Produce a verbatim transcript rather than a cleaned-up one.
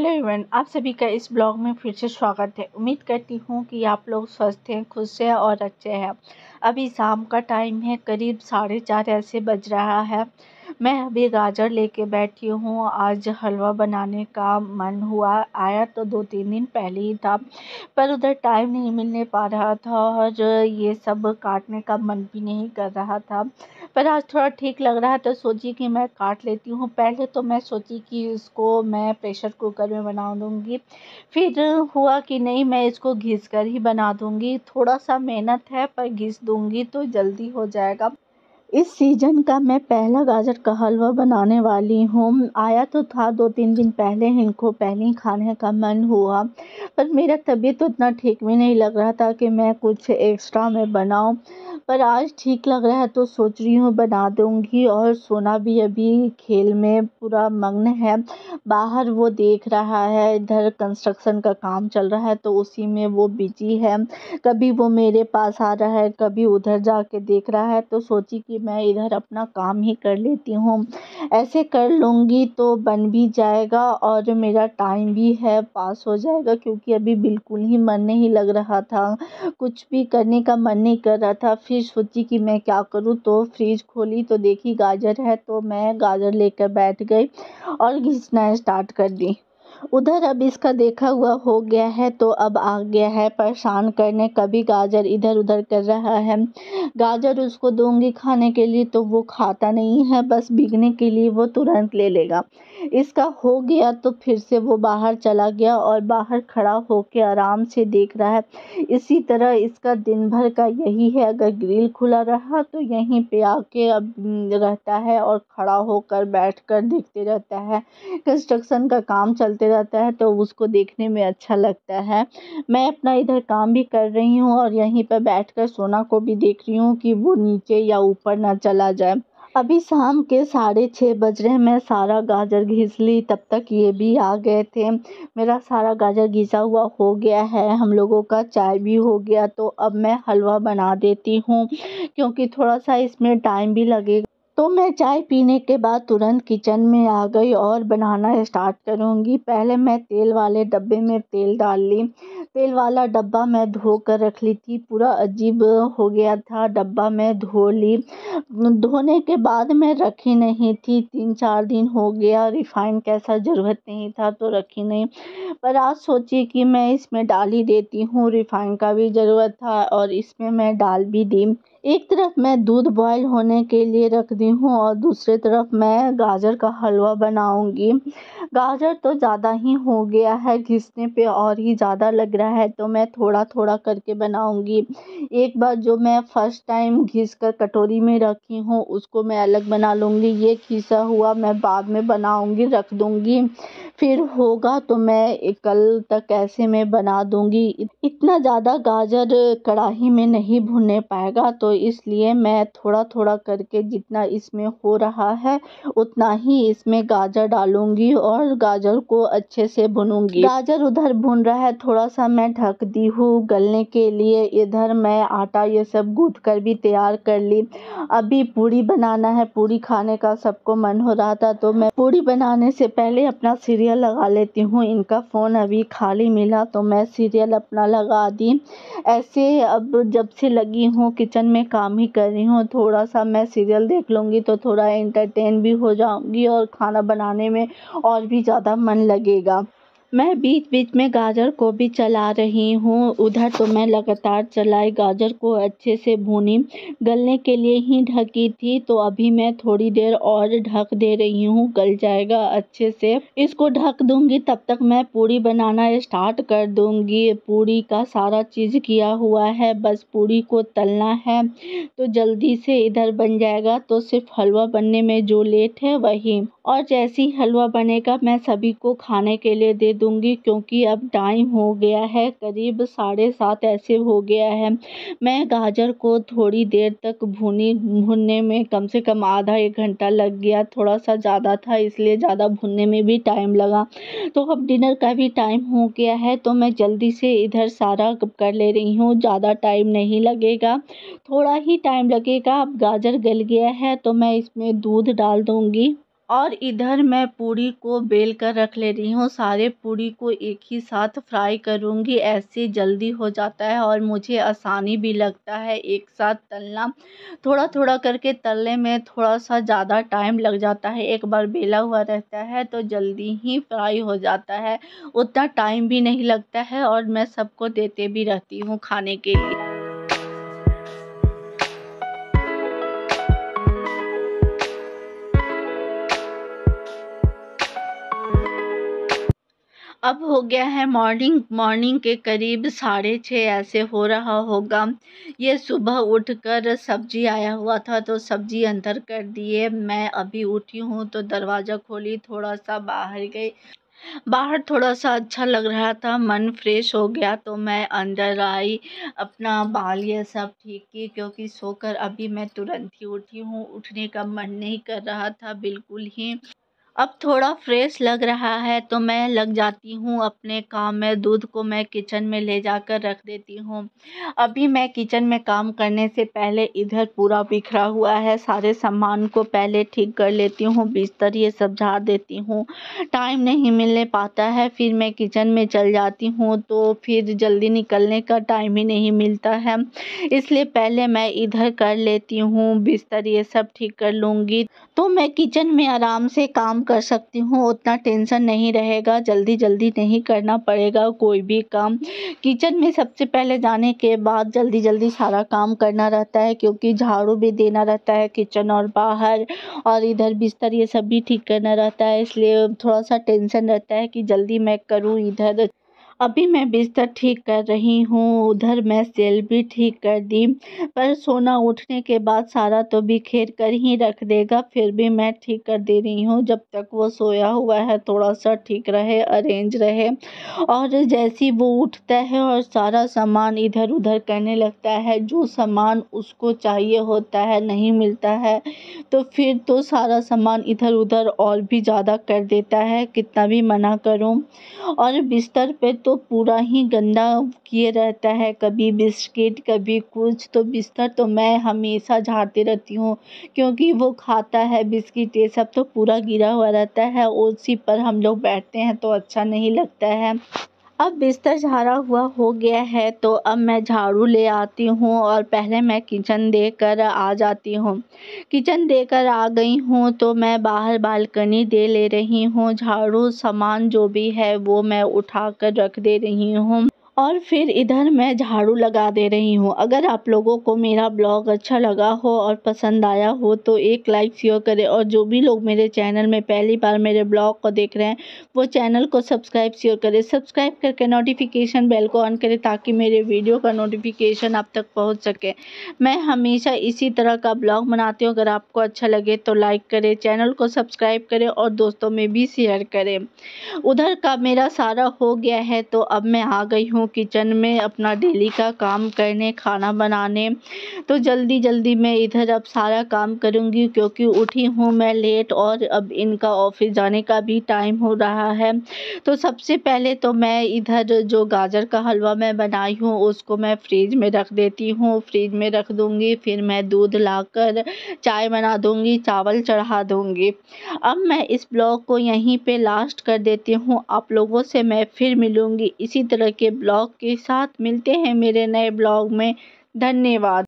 Hello everyone, आप सभी का इस ब्लॉग में फिर से स्वागत है। उम्मीद करती हूँ कि आप लोग स्वस्थ हैं, खुश हैं और अच्छे हैं। अभी शाम का टाइम है, करीब साढ़े चार ऐसे बज रहा है। मैं अभी गाजर लेके बैठी हूँ। आज हलवा बनाने का मन हुआ, आया तो दो तीन दिन पहले ही था, पर उधर टाइम नहीं मिलने पा रहा था और ये सब काटने का मन भी नहीं कर रहा था। पर आज थोड़ा ठीक लग रहा है तो सोची कि मैं काट लेती हूँ। पहले तो मैं सोची कि इसको मैं प्रेशर कुकर में बना दूँगी, फिर हुआ कि नहीं, मैं इसको घिस कर ही बना दूँगी। थोड़ा सा मेहनत है पर घिस दूँगी तो जल्दी हो जाएगा। इस सीज़न का मैं पहला गाजर का हलवा बनाने वाली हूँ। आया तो था दो तीन दिन पहले, इनको पहले ही खाने का मन हुआ, पर मेरा तबीयत तो इतना ठीक भी नहीं लग रहा था कि मैं कुछ एक्स्ट्रा में बनाऊँ। पर आज ठीक लग रहा है तो सोच रही हूँ बना दूँगी। और सोना भी अभी खेल में पूरा मग्न है, बाहर वो देख रहा है, इधर कंस्ट्रक्शन का काम चल रहा है तो उसी में वो बिजी है। कभी वो मेरे पास आ रहा है, कभी उधर जाके देख रहा है, तो सोची कि मैं इधर अपना काम ही कर लेती हूँ। ऐसे कर लूँगी तो बन भी जाएगा और मेरा टाइम भी है पास हो जाएगा, क्योंकि अभी बिल्कुल ही मन नहीं लग रहा था, कुछ भी करने का मन नहीं कर रहा था। फिर सोची कि मैं क्या करूँ, तो फ्रिज खोली तो देखी गाजर है, तो मैं गाजर लेकर बैठ गई और घिसना स्टार्ट कर दी। उधर अब इसका देखा हुआ हो गया है तो अब आ गया है परेशान करने, कभी गाजर इधर उधर कर रहा है। गाजर उसको दूंगी खाने के लिए तो वो खाता नहीं है, बस बिकने के लिए वो तुरंत ले लेगा। इसका हो गया तो फिर से वो बाहर चला गया और बाहर खड़ा होकर आराम से देख रहा है। इसी तरह इसका दिन भर का यही है, अगर ग्रिल खुला रहा तो यहीं पे आके अब रहता है और खड़ा होकर बैठकर देखते रहता है। कंस्ट्रक्शन का काम चलते रहता है तो उसको देखने में अच्छा लगता है। मैं अपना इधर काम भी कर रही हूँ और यहीं पर बैठकर सोना को भी देख रही हूँ कि वो नीचे या ऊपर ना चला जाए। अभी शाम के साढ़े छः बज रहे हैं, मैं सारा गाजर घिस ली, तब तक ये भी आ गए थे। मेरा सारा गाजर घिसा हुआ हो गया है, हम लोगों का चाय भी हो गया, तो अब मैं हलवा बना देती हूँ, क्योंकि थोड़ा सा इसमें टाइम भी लगेगा। तो मैं चाय पीने के बाद तुरंत किचन में आ गई और बनाना स्टार्ट करूँगी। पहले मैं तेल वाले डब्बे में तेल डाल ली। तेल वाला डब्बा मैं धो कर रख ली थी, पूरा अजीब हो गया था डब्बा, मैं धो ली। धोने के बाद मैं रखी नहीं थी, तीन चार दिन हो गया। रिफाइन कैसा ज़रूरत नहीं था तो रखी नहीं, पर आज सोची कि मैं इसमें डाल ही देती हूँ, रिफाइन का भी ज़रूरत था और इसमें मैं डाल भी दी। एक तरफ मैं दूध बॉयल होने के लिए रख दी हूँ और दूसरी तरफ मैं गाजर का हलवा बनाऊंगी। गाजर तो ज़्यादा ही हो गया है, घिसने पे और ही ज़्यादा लग रहा है, तो मैं थोड़ा थोड़ा करके बनाऊंगी। एक बार जो मैं फर्स्ट टाइम घिस कर कटोरी में रखी हूँ उसको मैं अलग बना लूँगी, ये घिसा हुआ मैं बाद में बनाऊंगी, रख दूँगी। फिर होगा तो मैं कल तक ऐसे में बना दूँगी। इतना ज़्यादा गाजर कढ़ाई में नहीं भुनने पाएगा, तो इसलिए मैं थोड़ा थोड़ा करके जितना इसमें हो रहा है उतना ही इसमें गाजर डालूंगी और गाजर को अच्छे से भूनूंगी। गाजर उधर भुन रहा है, थोड़ा सा मैं ढक दी हूँ गलने के लिए। इधर मैं आटा ये सब गूँथ कर भी तैयार कर ली। अभी पूड़ी बनाना है, पूड़ी खाने का सबको मन हो रहा था, तो मैं पूड़ी बनाने से पहले अपना सीरियल लगा लेती हूँ। इनका फ़ोन अभी खाली मिला तो मैं सीरियल अपना लगा दी। ऐसे अब जब से लगी हूँ किचन में काम ही कर रही हूँ, थोड़ा सा मैं सीरियल देख लूँगी तो थोड़ा एंटरटेन भी हो जाऊँगी और खाना बनाने में और भी ज़्यादा मन लगेगा। मैं बीच बीच में गाजर को भी चला रही हूँ, उधर तो मैं लगातार चलाई, गाजर को अच्छे से भूनी। गलने के लिए ही ढकी थी, तो अभी मैं थोड़ी देर और ढक दे रही हूँ, गल जाएगा अच्छे से। इसको ढक दूँगी, तब तक मैं पूड़ी बनाना स्टार्ट कर दूँगी। पूड़ी का सारा चीज़ किया हुआ है, बस पूड़ी को तलना है तो जल्दी से इधर बन जाएगा। तो सिर्फ हलवा बनने में जो लेट है वही, और जैसे ही हलवा बनेगा मैं सभी को खाने के लिए दे दूँगी, क्योंकि अब टाइम हो गया है, करीब साढ़े सात ऐसे हो गया है। मैं गाजर को थोड़ी देर तक भूनी, भूनने में कम से कम आधा एक घंटा लग गया, थोड़ा सा ज़्यादा था इसलिए ज़्यादा भूनने में भी टाइम लगा। तो अब डिनर का भी टाइम हो गया है तो मैं जल्दी से इधर सारा कर ले रही हूँ, ज़्यादा टाइम नहीं लगेगा, थोड़ा ही टाइम लगेगा। अब गाजर गल गया है तो मैं इसमें दूध डाल दूँगी। और इधर मैं पूरी को बेल कर रख ले रही हूँ। सारे पूरी को एक ही साथ फ्राई करूँगी, ऐसे जल्दी हो जाता है और मुझे आसानी भी लगता है एक साथ तलना। थोड़ा थोड़ा करके तलने में थोड़ा सा ज़्यादा टाइम लग जाता है, एक बार बेला हुआ रहता है तो जल्दी ही फ्राई हो जाता है, उतना टाइम भी नहीं लगता है और मैं सबको देते भी रहती हूँ खाने के लिए। अब हो गया है मॉर्निंग मॉर्निंग के करीब साढ़े छः ऐसे हो रहा होगा। ये सुबह उठकर सब्जी आया हुआ था तो सब्जी अंदर कर दिए। मैं अभी उठी हूँ तो दरवाज़ा खोली, थोड़ा सा बाहर गई। बाहर थोड़ा सा अच्छा लग रहा था, मन फ्रेश हो गया तो मैं अंदर आई, अपना बाल ये सब ठीक की क्योंकि सोकर अभी मैं तुरंत ही उठी हूँ। उठने का मन नहीं कर रहा था बिल्कुल ही। अब थोड़ा फ्रेश लग रहा है तो मैं लग जाती हूँ अपने काम में। दूध को मैं किचन में ले जाकर रख देती हूँ। अभी मैं किचन में काम करने से पहले इधर पूरा बिखरा हुआ है, सारे सामान को पहले ठीक कर लेती हूँ, बिस्तर ये सब झाड़ देती हूँ। टाइम नहीं मिलने पाता है, फिर मैं किचन में चल जाती हूँ तो फिर जल्दी निकलने का टाइम ही नहीं मिलता है, इसलिए पहले मैं इधर कर लेती हूँ, बिस्तर ये सब ठीक कर लूँगी तो मैं किचन में आराम से काम कर सकती हूँ, उतना टेंशन नहीं रहेगा, जल्दी जल्दी नहीं करना पड़ेगा कोई भी काम। किचन में सबसे पहले जाने के बाद जल्दी जल्दी सारा काम करना रहता है क्योंकि झाड़ू भी देना रहता है किचन और बाहर, और इधर बिस्तर ये सब भी ठीक करना रहता है, इसलिए थोड़ा सा टेंशन रहता है कि जल्दी मैं करूँ इधर। अभी मैं बिस्तर ठीक कर रही हूँ, उधर मैं सेल भी ठीक कर दी, पर सोना उठने के बाद सारा तो बिखेर कर ही रख देगा, फिर भी मैं ठीक कर दे रही हूँ जब तक वो सोया हुआ है, थोड़ा सा ठीक रहे, अरेंज रहे। और जैसे ही वो उठता है और सारा सामान इधर उधर करने लगता है, जो सामान उसको चाहिए होता है नहीं मिलता है तो फिर तो सारा सामान इधर उधर और भी ज़्यादा कर देता है, कितना भी मना करूँ। और बिस्तर पे तो पूरा ही गंदा किए रहता है, कभी बिस्किट कभी कुछ, तो बिस्तर तो मैं हमेशा झाड़ती रहती हूँ क्योंकि वो खाता है बिस्किट ये सब तो पूरा गिरा हुआ रहता है, उसी पर हम लोग बैठते हैं तो अच्छा नहीं लगता है। अब बिस्तर झाड़ा हुआ हो गया है तो अब मैं झाड़ू ले आती हूँ और पहले मैं किचन देकर आ जाती हूँ। किचन देकर आ गई हूँ तो मैं बाहर बालकनी दे ले रही हूँ झाड़ू, सामान जो भी है वो मैं उठा कर रख दे रही हूँ और फिर इधर मैं झाड़ू लगा दे रही हूँ। अगर आप लोगों को मेरा ब्लॉग अच्छा लगा हो और पसंद आया हो तो एक लाइक शेयर करें, और जो भी लोग मेरे चैनल में पहली बार मेरे ब्लॉग को देख रहे हैं वो चैनल को सब्सक्राइब शेयर करें, सब्सक्राइब करके नोटिफिकेशन बेल को ऑन करें ताकि मेरे वीडियो का नोटिफिकेशन आप तक पहुँच सके। मैं हमेशा इसी तरह का ब्लॉग बनाती हूँ, अगर आपको अच्छा लगे तो लाइक करें, चैनल को सब्सक्राइब करें और दोस्तों में भी शेयर करें। उधर का मेरा सारा हो गया है तो अब मैं आ गई हूँ किचन में अपना डेली का काम करने, खाना बनाने। तो जल्दी जल्दी मैं इधर अब सारा काम करूँगी क्योंकि उठी हूँ मैं लेट और अब इनका ऑफिस जाने का भी टाइम हो रहा है। तो सबसे पहले तो मैं इधर जो गाजर का हलवा मैं बनाई हूँ उसको मैं फ्रिज में रख देती हूँ, फ्रिज में रख दूँगी, फिर मैं दूध लाकर चाय बना दूँगी, चावल चढ़ा दूँगी। अब मैं इस ब्लॉग को यहीं पे लास्ट कर देती हूँ, आप लोगों से मैं फिर मिलूँगी इसी तरह के ब्लॉग के साथ। मिलते हैं मेरे नए ब्लॉग में। धन्यवाद।